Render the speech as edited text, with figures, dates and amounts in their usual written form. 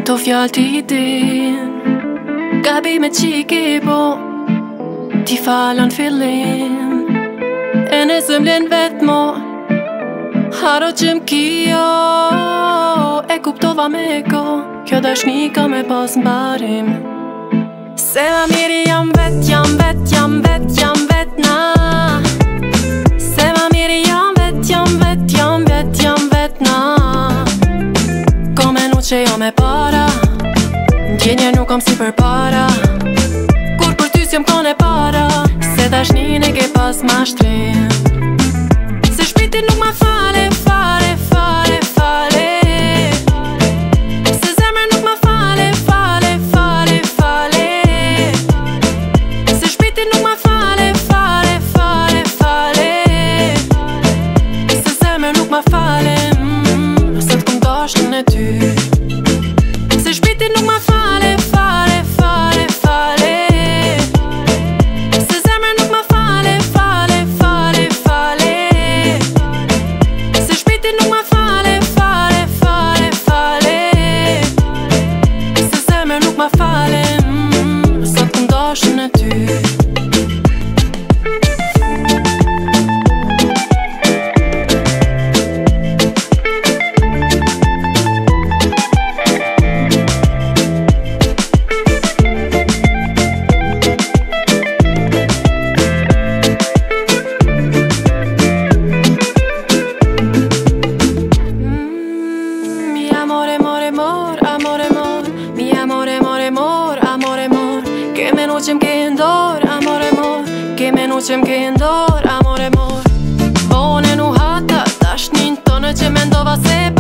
këto fjallë ti din gabimet që i ke bo ti falon fillim e nëse m'len vet mo haro që m'kio e kuptova me ko kjo dashni ka me pas m'barim se ma miri jam vet, jam vet, jam vet, jam vet na se ma miri jam vet, jam vet, jam vet, jam vet na ko menu që jo me para ndjenje nuk kam si për para kur për ty s'jom kone para se dashnin e ke pas ma shtrim se shpiti nuk ma fale, fale, fale, fale se zemër nuk ma fale, fale, fale, fale se shpiti nuk ma fale, fale, fale, fale se zemër nuk ma fale se t'kom dashnën e ty se shpiti nuk ma fale, fale, fale, fale se zemër nuk ma fale, fale, fale, fale se shpiti nuk ma fale, fale, fale, fale se zemër nuk ma fale sa t'kom dashnën e ty që m'ke ndor, amore mor ke menu që m'ke ndor, amore mor bone nu hata dashnin tonë që mendova se